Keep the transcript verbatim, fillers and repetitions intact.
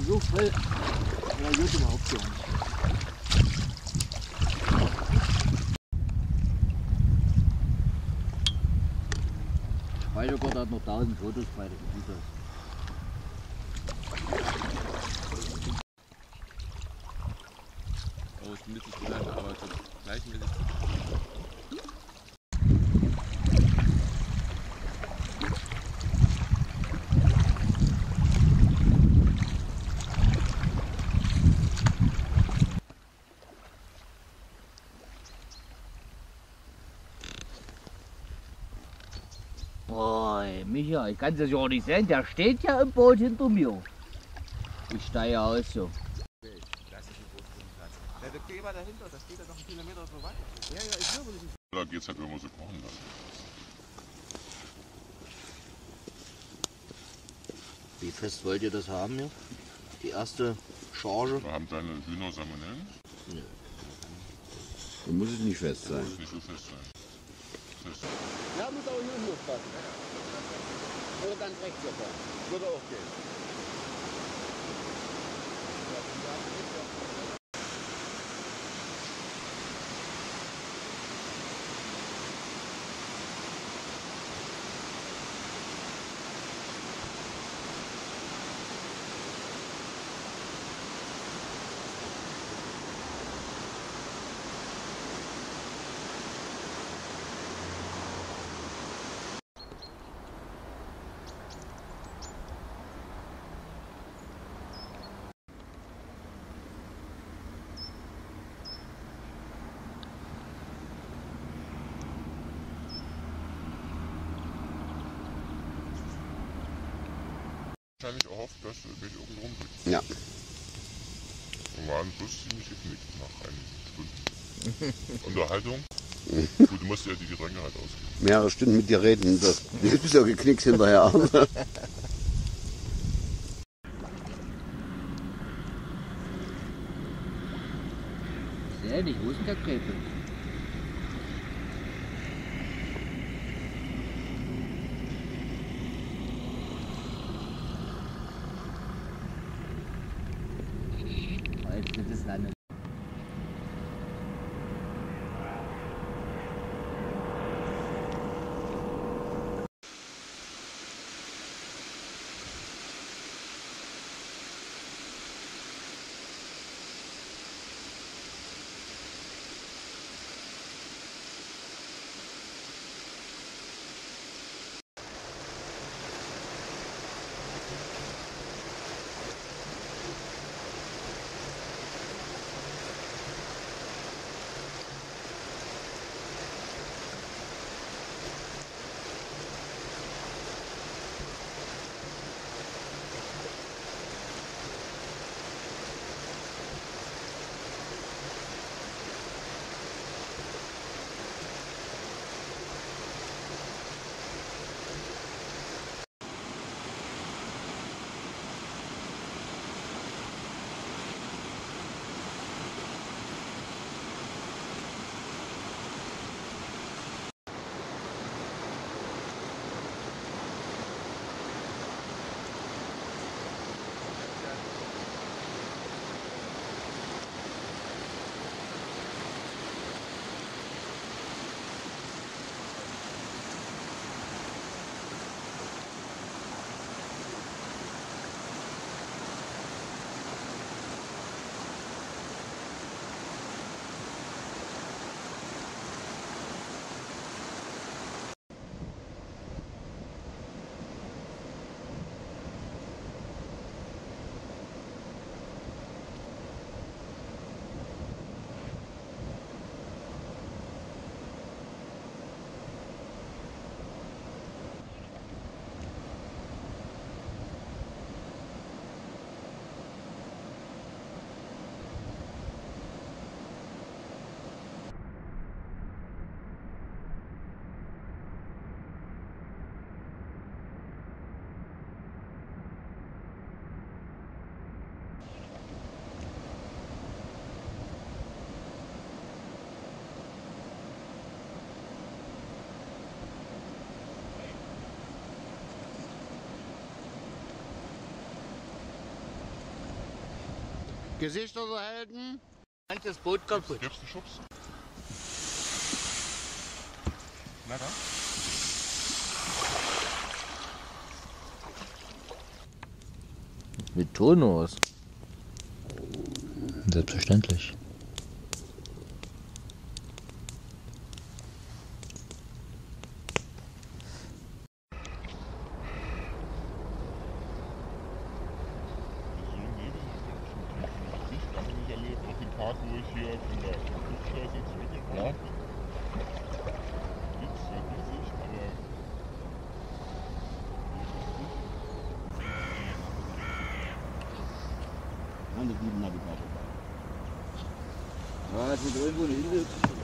so voll reagiert überhaupt gar nicht. Speicherkarte hat noch tausend Fotos bei der Computer. Oh, ist mittig klein, aber gleichmäßig. Boah, Micha, ich kann es ja auch nicht sehen, der steht ja im Boot hinter mir. Ich steige aus so. Das ist ein Großbodenplatz. Der Bequemer dahinter, da steht ja noch einen Kilometer so weit. Ja, ja, ich glaube nicht. Da geht es halt immer so kochen lassen. Wie fest wollt ihr das haben hier? Die erste Charge? Da haben deine Hühner Salmonellen. Ja. Dann muss es nicht fest sein. Muss nicht so fest sein. Fest. Ja, muss auch hier hochpassen. Oder ganz rechts hier fahren. Würde auch gehen. Wahrscheinlich erhofft, dass du mich oben rumkriegst. Ja. Wir waren bloß ziemlich geknickt nach einigen Stunden. Unterhaltung. Gut, du musst ja die Getränke halt ausgeben. Mehrere Stunden mit dir reden, das, du bist ja geknickt hinterher. Sehr nicht, wo ist denn der Krepel? Jetzt wird es landen. Gesichter der Helden. Das Boot kaputt. Gibst du Schubs? Na dann? Mit Tonus. Selbstverständlich. Tag, wo ich hier von der Flugschleuse zurückgefahren Ja. bin. Gibt's halt die Sicht, aber An der guten Navigator. Ja, es ist irgendwo eine Insel.